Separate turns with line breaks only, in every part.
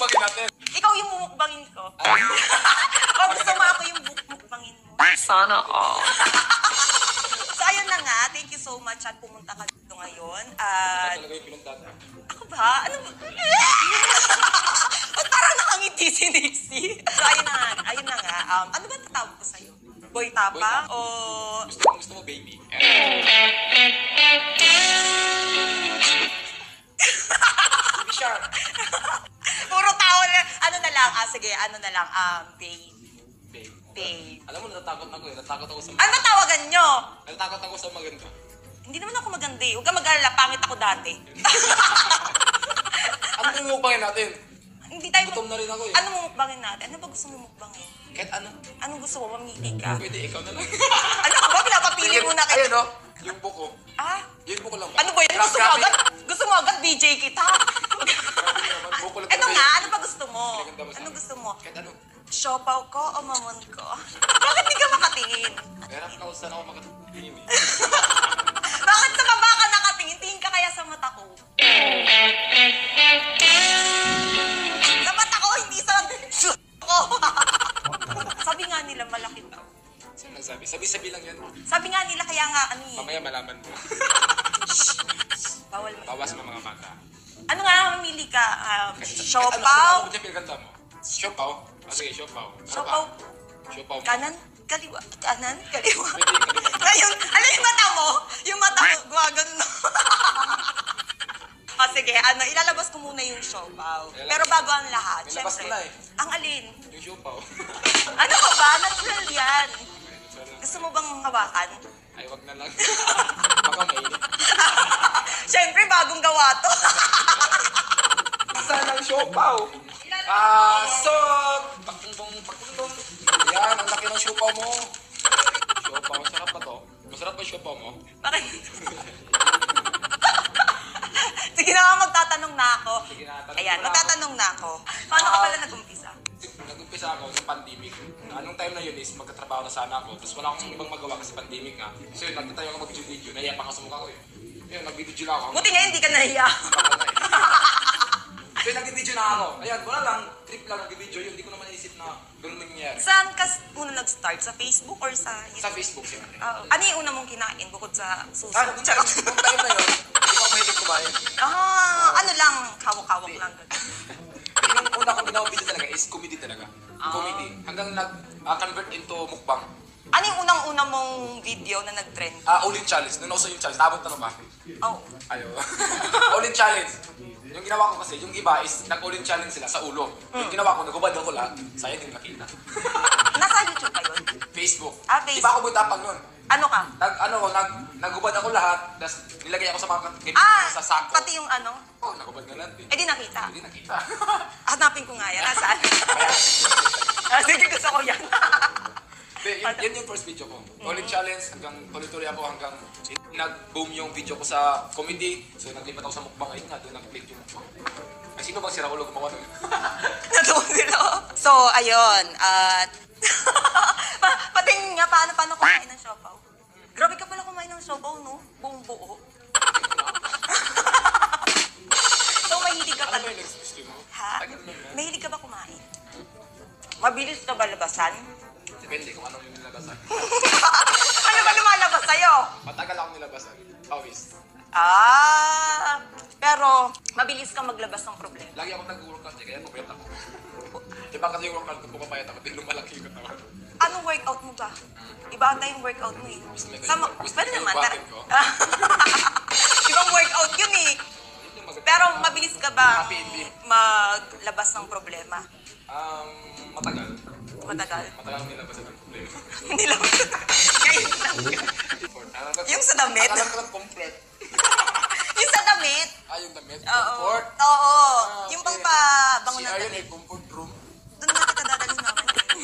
mukbangin natin.
Ikaw yung mumukbangin ko. O gusto mo ako yung mukbangin mo.
Sana all.
So ayun na nga, thank you so much at pumunta ka dito ngayon. At
Talaga yung pinagdata.
ako ba? Ano ba? Ba't parang nakangiti si Nixie? So ayun na nga. Ano ba tatawag ko sa'yo? Boy Tapa? O...
Gusto mo baby? Sharp.
Puro tao na. Ano na lang? Sige, ano na lang? Babe.
Babe.
Babe.
Alam mo, natatakot ako eh. Natatakot ako sa
Ano ba tawagan nyo?
Natatakot ako sa maganda.
Hindi naman ako maganda eh. Huwag ka mag-alala, pangit ako dati.
Ano yung mukbangin natin?
Hindi tayo
Gutom na rin ako eh.
Ano mo mukbangin natin? Ano ba gusto mo mukbangin?
Kahit ano.
Anong gusto mo? Mamili ka.
Pwede ikaw na lang.
Ano ka ba? Pinapapili muna kayo.
Ayun o. Yung buko.
Ah?
Yung buko lang.
Ano ba yan? Gusto mo agad? Gusto mo agad DJ kita?
Buko lang.
Ano nga? Ano ba gusto mo?
Pinaganda mo sa
Ano
akin.
gusto mo?
Kahit ano.
Siopaw ko o mamon ko? Bakit di ka makatingin?
Meron ka saan ako makatingin eh.
Bakit sa baba ka nakatingin? Tingin ka kaya sa mata ko? Sa mata ko, hindi sa ko. Sabi nga nila malaki daw.
Saan nagsabi? Sabi-sabi lang yan.
Sabi nga nila kaya nga ano eh.
Mamaya malaman mo.
Bawal mo.
Bawas mo mga mata.
Ano nga mamili ka? Siopaw?
Ano ba pinaganda mo? Siopaw? Sige, siopaw.
Siopaw?
Siopaw.
Kanan? Kaliwa? Kanan? Kaliwa?
Pwede yung kaliwa.
Ngayon, ano yung mata mo? Yung mata mo, guwagan no. Sige, ilalabas ko muna yung siopaw. Pero bago ang lahat,
Nilabas
syempre,
mo na eh.
ang alin?
Yung siopaw.
Ano ka ba? Natural yan. Gusto mo bang hawakan?
Ay, wag na lang. Baka mainit.
Syempre, bagong gawa to.
Saan ang siopaw? So, pakundong. Yan, ang laki ng siopaw mo. Siopaw, masarap ba to? Masarap ba yung siopaw mo?
Bakit? Sige na nga, magtatanong na ako.
Sige na, tanong
Ayan,
mo na
magtatanong na ako. Paano ka pala nag-umpisa?
Nag-umpisa ako sa pandemic. Anong time na yun is magkatrabaho na sana ako. Tapos wala akong ibang magawa kasi pandemic nga. So yun, nagtatayo ako mag-video. Naiya pa ako sa mukha ko eh. Yun, nag-video lang ako.
Buti nga hindi ka nahiya.
So yun, nag-video na ako. Ayan, wala lang. Trip lang nag-video yun. Hindi ko naman naisip na ganun nangyayari.
Saan ka una nag-start? Sa Facebook or sa YouTube?
Sa Facebook siyempre.
Ano yung una mong kinain bukod sa suso?
Nung time na yun, hindi ko mahilig kumain.
Ano lang, hawak-hawak lang.
Yung una kong ginawang video talaga is comedy talaga. Comedy. Hanggang nag-convert into mukbang.
Ano yung unang-una mong video na nag-trend?
All-in challenge. Nung nauso yung challenge, nabot na ba?
Oh.
Ayaw. All-in challenge. Yung ginawa ko kasi, yung iba is nag-all-in challenge sila sa ulo. Yung ginawa ko, nagubad ako lahat. Sayang din nakita.
Nasa YouTube pa yun?
Facebook.
Facebook.
Iba ako butapang nun.
Ano ka?
Nagubad ako lahat, tapos nilagay ako sa mga kaibigan ko sa sako.
Pati yung ano?
Oh, nagubad na lahat eh.
Eh di nakita.
Hindi nakita.
Hanapin ko nga yan. Nasaan? Sige, gusto ko yan.
Yan yung first video ko. All-in challenge, hanggang tuloy-tuloy ako hanggang nag-boom yung video ko sa comedy. So naglipat ako sa mukbang. Ayun nga, doon nag-click yung mukbang. Ay, sino bang sira ulo gumawa nun?
Natuwa nila. So, ayun. At... Pating nga, paano kumain ng siopaw? Grabe ka pala kumain ng siopaw, no? Buong buo. So, mahilig ka
Ano
pala.
ba yung next gusto mo?
Ha?
Ay, ganun lang.
Mahilig ka ba kumain? Mabilis ka ba labasan?
Depende kung anong nilabasan.
Ano ba lumalabas sa'yo?
Matagal akong nilabasan. Always.
Pero mabilis kang maglabas ng problema.
Lagi ako nag-workout eh, kaya pupayat ako. Diba kasi yung workout ko pumapayat ako, din lumalaki yung katawan.
Anong workout mo ba? Iba ata yung workout mo eh.
Gusto mo
Pwede
yung
naman.
bakit ko?
Ibang workout yun eh. Pero mabilis ka ba maglabas ng problema?
Matagal.
Matagal?
Matagal ang nilabasan ng problema.
Nilabas. Ngayon lang. Yung sa damit?
Alam ko lang comfort.
Yung sa damit?
Yung damit?
Oo.
Comfort?
Oo.
Okay.
Yung pangpabango ng
CR yun
damit.
eh, comfort room.
Doon na kita dadalhin naman.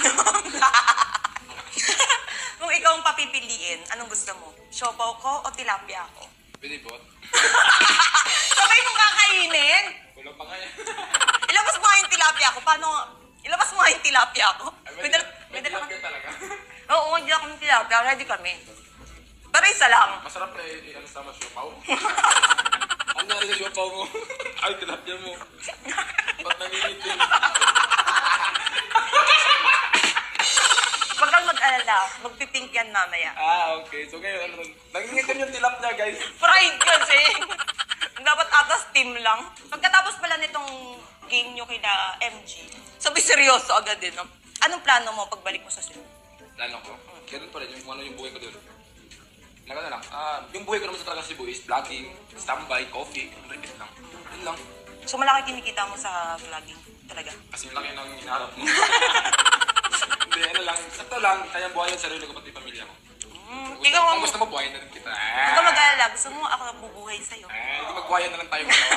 Kung ikaw ang papipiliin, anong gusto mo? Siopaw ko o tilapia ko?
Pwede po.
Sabay mong kakainin?
Kulang pa kaya.
Ilabas mo nga yung tilapia ko. Paano? Ilabas mo nga yung tilapia ko.
May tilapia talaga.
Oo, hindi ako ng tilapia. Ready kami. Pero isa lang.
Masarap na ano sama siopaw. Kunyari sa siopaw mo. Ay, tilapia mo. Ba't nangingitin?
Wag kang mag-alala, magpipink yan mamaya.
Okay. So ngayon, nangingitin yung tilapia, guys.
Fried kasi. Dapat ata steam lang. Pagkatapos pala nitong game nyo kina MG, sabi seryoso agad din, no? Anong plano mo pagbalik mo sa Cebu?
Plano ko. Ganun pa rin yung ano yung buhay ko doon. Nagano lang. Yung buhay ko naman sa talaga Cebu is vlogging, standby, coffee, repeat lang. Yun lang.
So malaki kinikita mo sa vlogging talaga?
Kasi yung laki ng hinaharap mo. Hindi, ano lang. Sakto lang. Kaya buhayan sa sarili ko pati pamilya ko. Kung gusto mo, buhayin na rin kita.
Huwag ka mag-alala. Gusto mo ako bubuhay sa'yo.
Hindi magbuhayan na lang tayo dalawa.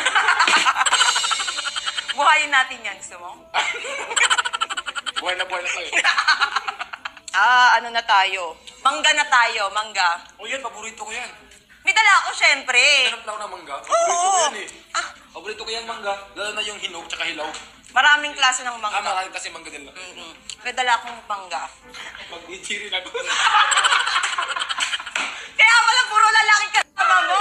Buhayin natin yan. Gusto mo?
Buhay na tayo.
Ano na tayo? Mangga na tayo. Mangga.
Yan, paborito ko yan.
May dala ako, syempre.
Hanap lang ako ng mangga. Paborito ko yan eh.
Ah,
Paborito ko yan mangga. Lalo na yung hinog tsaka hilaw.
maraming klase ng mangga.
Marami kasi mangga nila.
May dala akong mangga.
Mag-ichiri na ako.
Kaya pala puro lalaki kasama mo.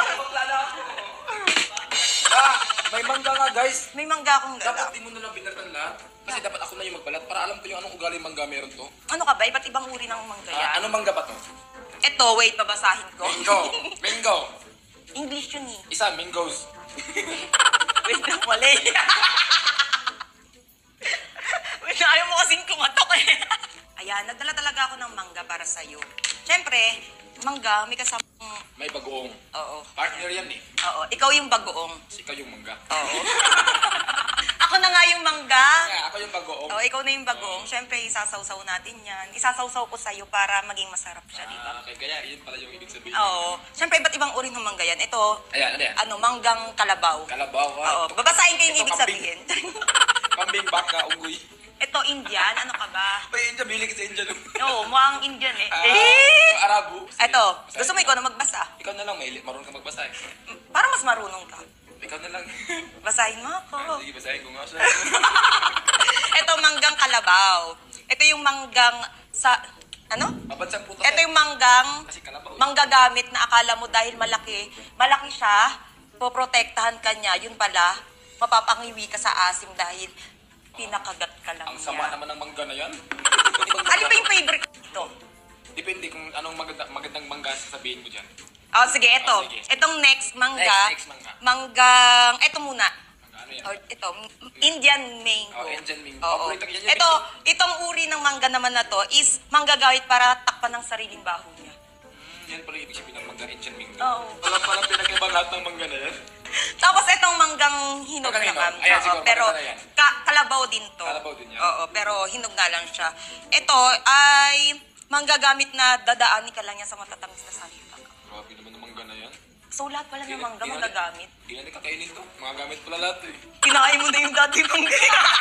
May mangga nga guys.
May mangga akong dala.
Dapat di mo na lang binatan lahat. Kasi dapat ako na yung magbalat para alam ko yung anong ugali mangga meron to.
Ano ka ba? Iba't ibang uri ng mangga yan.
Anong mangga ba to?
Ito, wait, babasahin ko.
Mango.
English yun eh.
Isa, mangoes.
Wait lang, mali. Wait lang, ayaw mo kasing kumatok eh. Ayan, nagdala talaga ako ng mangga para sa'yo. Siyempre, mangga, may kasamang...
May bagoong.
Oo.
Partner yan eh.
Oo, ikaw yung bagoong.
Kasi ikaw yung mangga.
Oo. Ako na nga yung mangga.
Ako yung bagoong.
Oo, ikaw na yung bagoong. Siyempre, isasawsaw natin yan. Isasawsaw ko sa'yo para maging masarap siya, di ba?
Okay, kaya yun pala yung ibig sabihin.
Oo. Siyempre, iba't ibang uri ng mangga yan. Ito,
Ayan, ano yan?
manggang kalabaw.
Kalabaw.
Oo, babasahin ko yung ibig sabihin.
Pambing baka, unggoy.
Ito, Indian. Ano ka ba?
Ay, India, bili ka sa India.
Oo, mukhang Indian eh.
Yung Arabo.
Ito, gusto mo ikaw na magbasa?
Ikaw na lang, may marunong ka magbasa eh.
Para mas marunong ka.
Ikaw na lang.
Basahin mo ako.
Sige, basahin ko nga siya.
Ito, manggang kalabaw. Ito yung manggang sa... Ano?
Mabansang puto.
Ito yung manggang
Kasi kalabaw.
manggagamit na akala mo dahil malaki siya, poprotektahan ka niya, yun pala, mapapangiwi ka sa asim dahil pinakagat ka lang
Ang sama
niya.
naman ng mangga na yan.
Ano ba yung favorite dito?
Depende kung anong magandang mangga sasabihin mo dyan.
Oh, sige, ito.
Oh, sige.
Itong next mangga.
Next mangga.
Manggang, ito muna.
Mangga ano yan?
Or ito, Indian mango.
Indian mango.
Oo.
Paborito ko yan.
Ito, itong uri ng mangga naman na to is manggagawit para takpan ng sariling baho niya.
Yan pala yung ibig sabihin ng mangga Indian mango.
Oo.
Wala pala pinag-ibang lahat ng mangga na yan.
Tapos itong manggang hinog
Manggang hinog.
naman.
Ayan,
Oo,
siguro,
pero
maganda na yan.
kalabaw din to.
Kalabaw din yan.
Oo, pero hinog na lang siya. Ito ay manggagamit na dadaanin ka lang yan sa matatamis na salita.
Grabe naman ng mangga na yan.
So lahat pala ng mangga magagamit.
Hindi na kakainin to. Mga gamit pala lahat eh.
Kinain mo na yung dati mangga.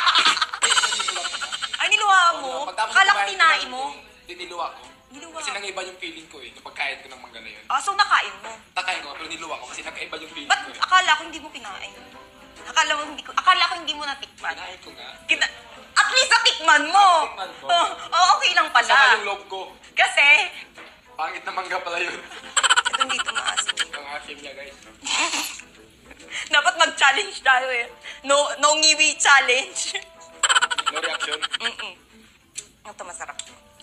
Ay, niluha mo?
Pagtapos
Akala ko
kumain,
kinain mo.
Hindi, niluwa ko.
Niluwa.
Kasi nangiba yung feeling ko eh. Nung pagkain ko ng mangga na yun.
So nakain mo.
Takain ko pero niluwa ko kasi nagkaiba yung feeling
Ba't
ko eh.
akala ko hindi mo kinain? Akala ko hindi mo natikman.
Kinain ko nga.
At least natikman mo.
Natikman ko.
Okay lang pala.
Saka yung loob ko.
Kasi,
Pangit na mangga pala yun.
ito dito maasim.
Ang asim niya guys.
Dapat mag-challenge tayo eh. No ngiwi challenge.
No reaction.
Ito masarap.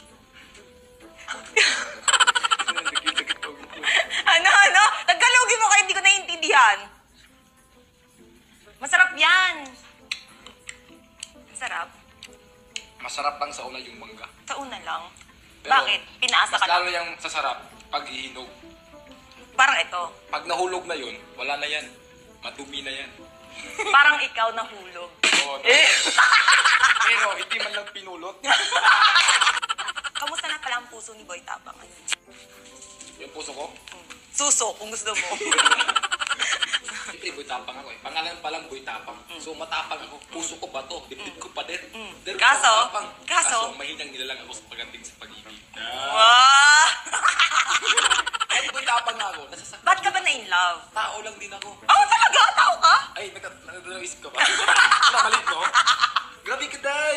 Ano? Nagkalugin mo kayo, hindi ko naiintindihan. Masarap yan. Masarap.
Masarap lang sa una yung mangga.
Sa una lang.
Pero,
Bakit? Pinaasa ka
Mas lalo
lang.
yung sasarap pag hihinog.
Parang ito.
Pag nahulog na yun, wala na yan. Madumi na yan.
Parang ikaw nahulog.
Oo,
Eh.
Pero hindi man lang pinulot.
Kamusta na pala ang puso ni Boy Tapang?
Yung puso ko,
Suso, kung gusto mo.
siyempre boy tapang ako eh. Pangalan pa lang boy tapang. So matapang ako. Puso ko ba to? Dibdib ko pa din. Pero
Kaso?
tapang.
Kaso?
mahinang nilalang ako sa pagdating sa pag-ibig.
Wow!
Kahit boy tapang na ako, nasasaktan.
Ba't ka ba na in love?
Tao lang din ako.
Talaga? Tao ka?
Ay, nagdadalawisip ka ba? Wala, malit, no? Grabe ka, day!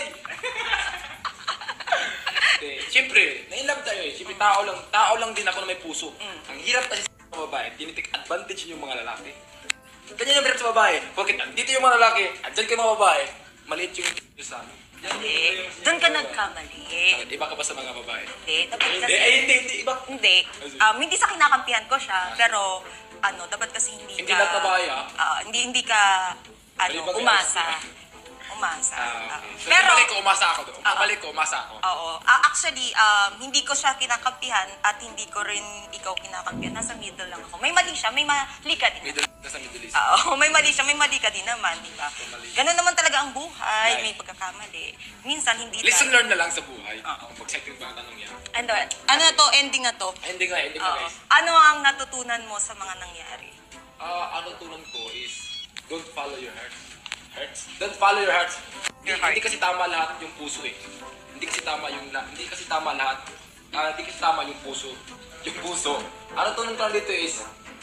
Siyempre, na-inlove tayo eh. Siyempre, tao lang din ako na may puso. Ang hirap kasi sa mga babae, tinitik advantage yung mga lalaki. Ganyan yung hirap sa babae. Porque dito yung mga lalaki, andyan kayo mga babae, maliit yung sa amin.
Hindi. Doon ka nagkamali.
Iba ka ba sa mga babae?
Hindi. Dapat
Hindi,
kasi...
hindi, iba.
Hindi. Hindi sa kinakampihan ko siya, pero dapat kasi hindi ka...
Hindi lahat babae,
hindi ka,
Maliban kay
umasa.
Alex.
Umasa.
Okay.
Pero...
Pabalik ko, umasa ako doon. Pabalik ko, umasa ako.
Oo. Actually, hindi ko siya kinakampihan at hindi ko rin ikaw kinakampihan. Nasa middle lang ako. May mali siya, may mali ka din.
Nasa Middle East.
Oo, may mali siya, may mali ka din naman, di ba?
Mali.
Ganun naman talaga ang buhay,
Right.
may pagkakamali. Minsan, hindi
Listen,
tayo-
learn na lang sa buhay. Pag-check yung mga tanong yan.
Ano to, ending na to?
Ending na
Oo.
guys.
Ano ang natutunan mo sa mga nangyari?
Ang tutunan ko is, don't follow your heart. Don't follow your heart.
Your heart.
Hindi kasi tama lahat yung puso eh. Hindi kasi tama lahat. Hindi kasi tama yung puso. Yung puso. Ano tunan ko lang dito is,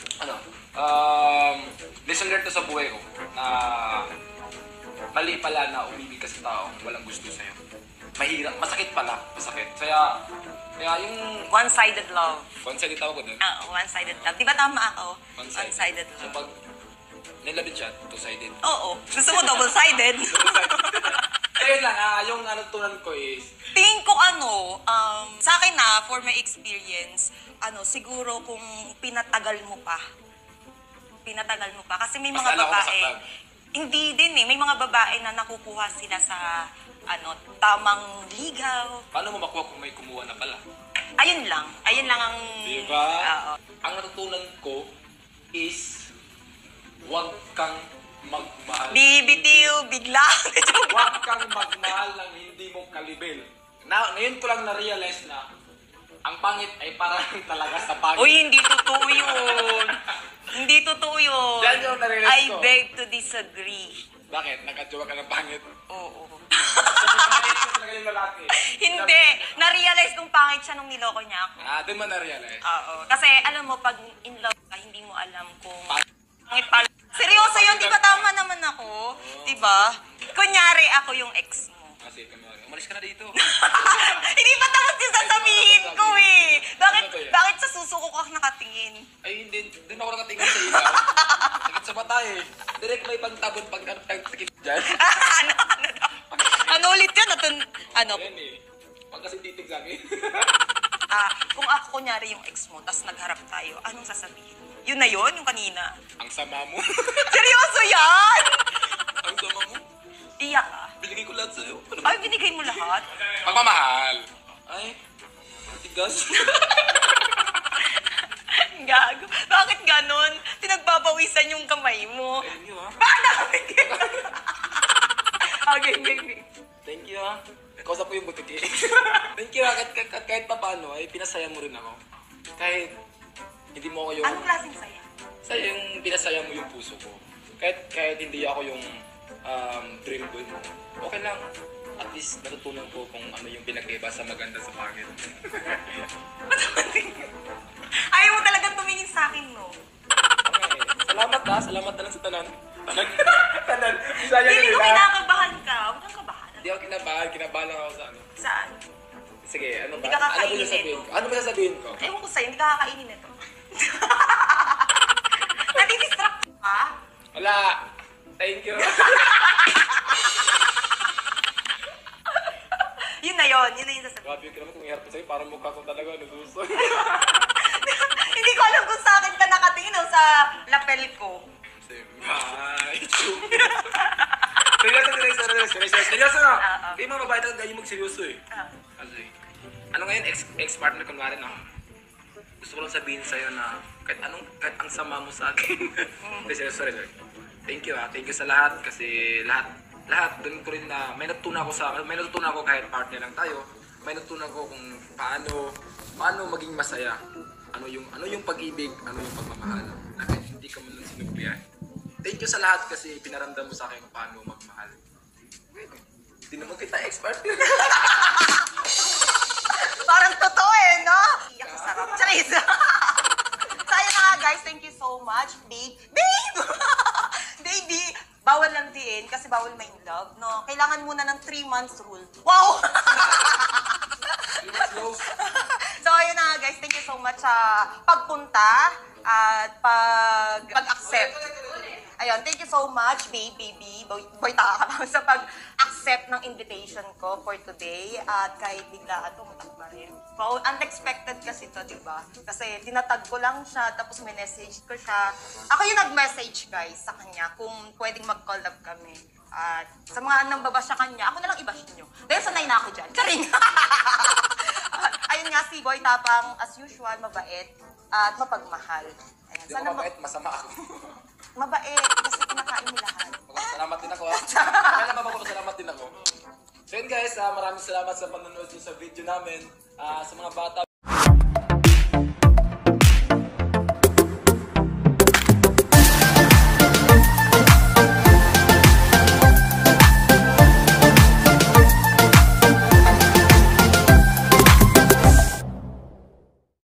lesson learned to sa buhay ko na mali pala na umibig ka sa taong walang gusto sa'yo. Mahirap, masakit pala, masakit. Kaya yung
One-sided love.
one-sided tawag ko dun.
One-sided love. Di ba tama ako?
One-sided.
One-sided
So
love.
pag nilabit siya, two-sided.
Oo. Gusto mo double-sided?
Ayun lang, yung tunan ko is,
Tingin ko sa akin for my experience, siguro kung pinatagal mo pa. Kasi may
Mas
mga
lalo ako
babae,
masaktan.
hindi din may mga babae na nakukuha sila sa, tamang ligaw.
paano mo makuha kung may kumuha na pala?
Ayun lang ang...
Diba?
Oo.
Ang natutunan ko is, huwag kang magmahal.
Bibitiw, bigla.
Huwag kang magmahal ng hindi mo kalibel. Ngayon ko lang na-realize na, ang pangit ay parang talaga sa pangit.
Uy, hindi totoo yun. Hindi totoo yun.
Yan yung na-realize
I
ko.
beg to disagree.
Bakit? Nagkatsuwa ka ng pangit?
Oo.
Pangit ka talaga yung lalaki.
Hindi. Na-realize kung pangit siya nung niloko niya ako.
Doon mo na-realize.
Oo. Kasi alam mo, pag in love ka, hindi mo alam kung pangit pala.
Oh.
Seryoso yun, di ba tama naman ako? Di ba? Kunyari ako yung ex mo.
Kasi umalis ka na dito.
Hindi pa tapos yung sasabihin ko eh.
Ano to yan?
Bakit sa susuko ka nakatingin?
Ay, hindi. Doon ako nakatingin sa ilaw. Sakit sa mata eh. Direct may pagtabon pag sakit dyan.
Ano ulit yun?
Yan eh. Pag kasi titig sa akin.
Kung ako kunyari yung ex mo, tas nagharap tayo, anong sasabihin mo? Yun na yun, yung kanina.
Ang sama mo.
Seryoso yan?
Ang sama mo.
Iyak ka.
Binigay ko lahat sa'yo. Ano?
Ay, binigay mo lahat?
Pagmamahal. Ay, tigas.
Gago. Bakit ganon? Pinagbabawisan yung kamay mo.
Thank you ha.
Okay, baby.
Thank you ha. Kausap ko yung butiki. Thank you ha. Kahit pa paano ay pinasaya mo rin ako. Kahit hindi mo ako yung...
Anong klaseng saya?
Sa'yo yung pinasaya mo yung puso ko. Kahit hindi ako yung dream boy mo. Okay lang. At least natutunan ko kung ano yung pinagkaiba sa maganda sa pangit.
Ayaw mo talagang tumingin sa akin, no?
Okay. Salamat ha. Salamat na lang sa tanan. Tanan. Bisaya
Hindi ko
nila.
kinakabahan ka. Huwag kang kabahan.
Hindi ako kinabahan. Kinabahan lang ako sa ano.
Saan?
Sige, ano ba?
Hindi ka
Ano ba
kakainin
sasabihin
ito.
ko? Ano ba sasabihin ko?
Ewan ko sa'yo, hindi ka kakainin ito. Nadidistract ka?
Wala. Thank you.
Yun na yun yung sasabihin.
Grabe yung kinaman kung iharap ko sa'yo. Parang mukha ko talaga naluso.
Hindi ko alam kung sa akin ka nakatingin o sa lapel ko.
Bye. Seryoso na. Kaya mga babae talaga yung magseryoso eh. Kasi, ano ngayon, ex-partner kunwari na. Gusto ko lang sabihin sa'yo na kahit ang sama mo sa akin. Hindi, seryoso rin. Thank you ha. Thank you sa lahat kasi lahat doon ko rin na may natutunan ako kahit partner lang tayo. May natutunan ko kung paano maging masaya. Ano yung pag-ibig, ano yung pagmamahal. Na kahit hindi ka man lang sinubihan. Thank you sa lahat kasi pinaramdam mo sa akin kung paano magmahal. Hindi naman kita expert.
Parang totoo eh, no? Iyak sa sarap. Charis! So, ayun na nga guys, thank you so much, babe. Babe! Baby! Bawal lang diin kasi bawal ma in love, no? Kailangan muna ng 3 months rule. Wow! So, ayun na nga guys, thank you so much sa pagpunta at pag-accept. Ayun, thank you so much, baby, boy taka sa pag-accept ng invitation ko for today. At kahit biglaan tumutak pa rin. So, unexpected kasi to, di ba? Kasi tinatag ko lang siya, tapos minessage ko siya. Ako yung nag-message, guys, sa kanya kung pwedeng mag-collab kami. At sa mga nang baba sa kanya, ako na lang i-bash nyo. Dahil sanay na ako dyan. Charing! Ayun nga, si Boy Tapang, as usual, mabait at mapagmahal. Ayan,
Hindi ako mabait, masama ako.
Mabait, kasi kinakain ni lahat.
Salamat din ako. Kaya naman ako, salamat din ako. So yun guys, maraming salamat sa panonood nyo sa video namin. Sa mga bata,